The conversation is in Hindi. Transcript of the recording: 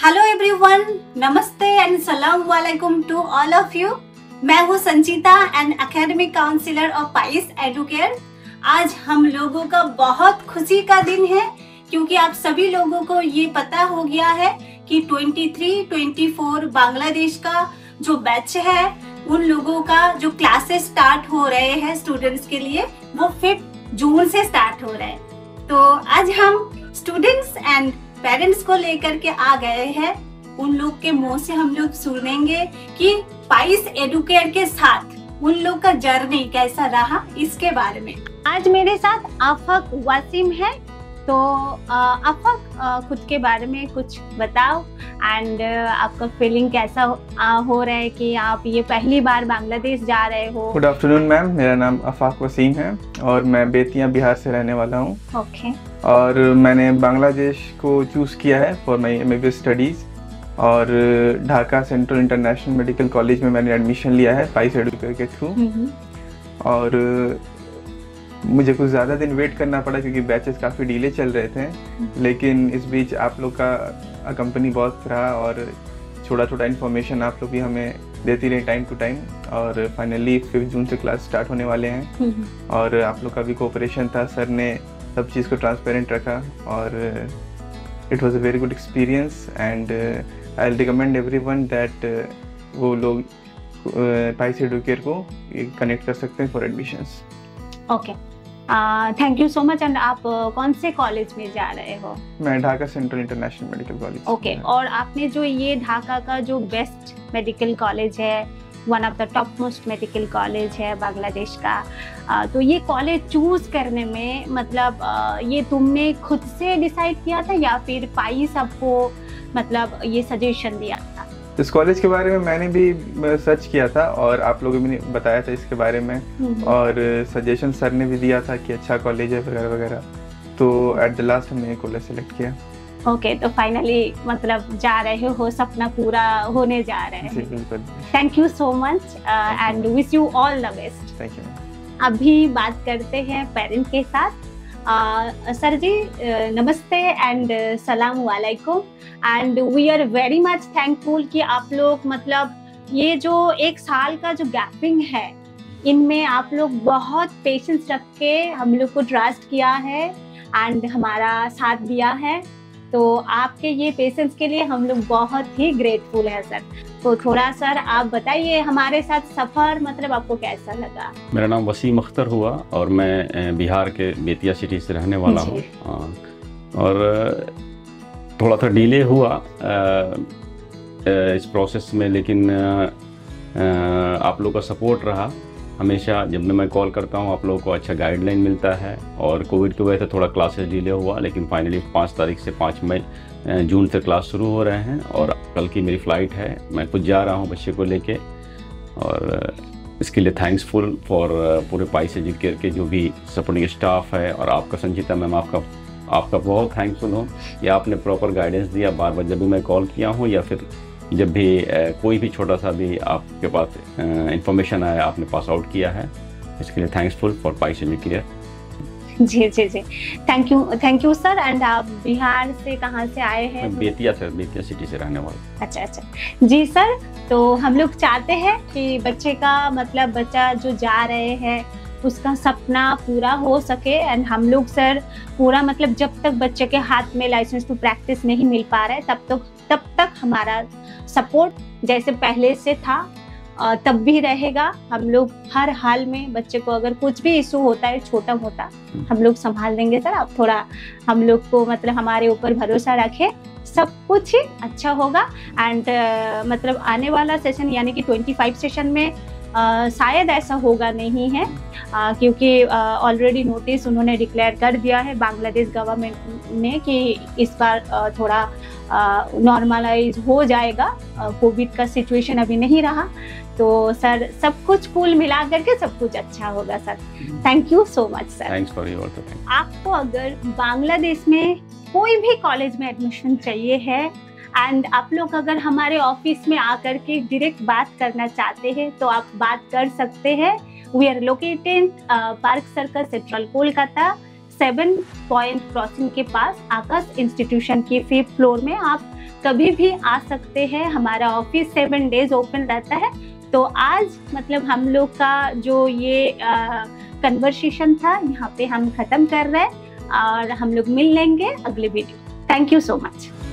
हेलो एवरीवन, नमस्ते एंड सलाम वालेकुम टू ऑल ऑफ यू। मैं हूँ Sanchita and academic counsellor of Paice Educare. आज हम लोगों का बहुत खुशी का दिन है क्योंकि आप सभी लोगों को ये पता हो गया है कि 23-24 बांग्लादेश का जो बैच है उन लोगों का जो क्लासेस स्टार्ट हो रहे हैं स्टूडेंट्स के लिए वो 5 जून से स्टार्ट हो रहे हैं। तो आज हम स्टूडेंट्स एंड पेरेंट्स को लेकर के आ गए हैं। उन लोग के मुंह से हम लोग सुनेंगे कि पाइस एडुकेयर के साथ उन लोग का जर्नी कैसा रहा इसके बारे में। आज मेरे साथ आफक वासिम है। तो आफक, खुद के बारे में कुछ बताओ एंड आपका फीलिंग कैसा हो रहा है कि आप ये पहली बार बांग्लादेश जा रहे हो। गुड आफ्टरनून मैम, मेरा नाम आफक वसीम है और मैं बेतिया बिहार से रहने वाला हूँ। ओके। और मैंने बांग्लादेश को चूज़ किया है फॉर माई MBBS स्टडीज़ और Dhaka central international medical college में मैंने एडमिशन लिया है पाइस एडुकेयर के थ्रू। और मुझे कुछ ज़्यादा दिन वेट करना पड़ा क्योंकि बैचेस काफ़ी डिले चल रहे थे, लेकिन इस बीच आप लोग का कंपनी बहुत रहा और छोटा छोटा इन्फॉर्मेशन आप लोग भी हमें देती रही टाइम टू टाइम। और फाइनली 5 जून से क्लास स्टार्ट होने वाले हैं और आप लोग का भी कोऑपरेशन था, सर ने सब चीज़ को ट्रांसपेरेंट रखा और it was a very good experience and I will recommend everyone that वो लोग पाइस एडुकेयर को कनेक्ट कर सकते हैं for admissions. Okay, thank you so much. And आप कौन से कॉलेज में जा रहे हो? मैं Dhaka central international medical college. ओके, और आपने जो ये ढाका का जो बेस्ट मेडिकल कॉलेज है, one of the top most medical college है बांग्लादेश का, तो ये कॉलेज चूज करने में मतलब ये तुमने खुद से डिसाइड किया था या फिर पाइस आपको मतलब ये सजेशन दिया था? इस कॉलेज के बारे में मैंने भी सर्च किया था और आप लोगों ने बताया था इसके बारे में और सजेशन सर ने भी दिया था कि अच्छा कॉलेज है वगैरह वगैरह। तो एट द लास्ट हमने कॉलेज सेलेक्ट किया। ओके, तो फाइनली मतलब जा रहे हो, सपना पूरा होने जा रहा है। जी बिल्कुल। Thank you so much and wish you all the best. Thank you. अभी बात करते हैं पेरेंट के साथ। सर जी नमस्ते एंड सलाम वालेकुम and we are very much thankful कि आप लोग मतलब ये जो 1 साल का जो गैपिंग है इनमें आप लोग बहुत पेशेंस रख के हम लोग को ट्रस्ट किया है एंड हमारा साथ दिया है। तो आपके ये पेशेंस के लिए हम लोग बहुत ही ग्रेटफुल है सर। तो थोड़ा सर आप बताइए हमारे साथ सफ़र मतलब आपको कैसा लगा? मेरा नाम वसीम अख्तर हुआ और मैं बिहार के बेतिया सिटी से रहने वाला हूँ और थोड़ा सा डिले हुआ इस प्रोसेस में, लेकिन आप लोग का सपोर्ट रहा हमेशा। जब मैं कॉल करता हूँ आप लोगों को अच्छा गाइडलाइन मिलता है और कोविड की वजह से थोड़ा क्लासेस डिले हुआ, लेकिन फाइनली 5 तारीख से 5 जून से क्लास शुरू हो रहे हैं और कल की मेरी फ़्लाइट है। मैं खुद जा रहा हूँ बच्चे को लेके और इसके लिए थैंक्सफुल फॉर पूरे पाइस एडुकेयर के जो भी सपोर्टिंग स्टाफ है और आपका संचिता मैम, आपका बहुत थैंकफुल हूँ कि आपने प्रॉपर गाइडेंस दिया। बार बार जब भी मैं कॉल किया हूँ या फिर जब भी कोई भी छोटा सा भी आपके पास इंफॉर्मेशन आया आपने पास आउट किया है, इसके लिए थैंक्सफुल फॉर पाइस एडुकेयर। जी जी जी, थैंक यू सर। एंड आप बिहार से कहाँ से आए हैं? बेतिया सिटी से रहने वाला। अच्छा जी सर। तो हम लोग चाहते हैं कि बच्चे का मतलब बच्चा जो जा रहे हैं उसका सपना पूरा हो सके एंड हम लोग सर पूरा मतलब जब तक बच्चे के हाथ में लाइसेंस टू प्रैक्टिस नहीं मिल पा रहा है तब तक हमारा सपोर्ट जैसे पहले से था तब भी रहेगा। हम लोग हर हाल में बच्चे को अगर कुछ भी इशू होता है छोटा मोटा हम लोग संभाल देंगे सर। आप थोड़ा हम लोग को मतलब हमारे ऊपर भरोसा रखें, सब कुछ ही अच्छा होगा। एंड मतलब आने वाला सेशन यानी कि 25 सेशन में शायद ऐसा होगा नहीं है क्योंकि ऑलरेडी नोटिस उन्होंने डिक्लेयर कर दिया है बांग्लादेश गवर्नमेंट ने कि इस बार थोड़ा नॉर्मलाइज हो जाएगा। कोविड का सिचुएशन अभी नहीं रहा तो सर सब कुछ कुल मिला करके सब कुछ अच्छा होगा sir. Thank you so much sir. Thanks for your time. आपको अगर बांग्लादेश में कोई भी कॉलेज में एडमिशन चाहिए है एंड आप लोग अगर हमारे ऑफिस में आकर के डायरेक्ट बात करना चाहते हैं तो आप बात कर सकते हैं। We are located park circle central Kolkata 7 point crossing के पास आकाश इंस्टीट्यूशन के 5th फ्लोर में आप कभी भी आ सकते हैं। हमारा ऑफिस 7 डेज ओपन रहता है। तो आज मतलब हम लोग का जो ये कन्वर्सेशन था यहाँ पे हम खत्म कर रहे हैं और हम लोग मिल लेंगे अगले video. Thank you so much.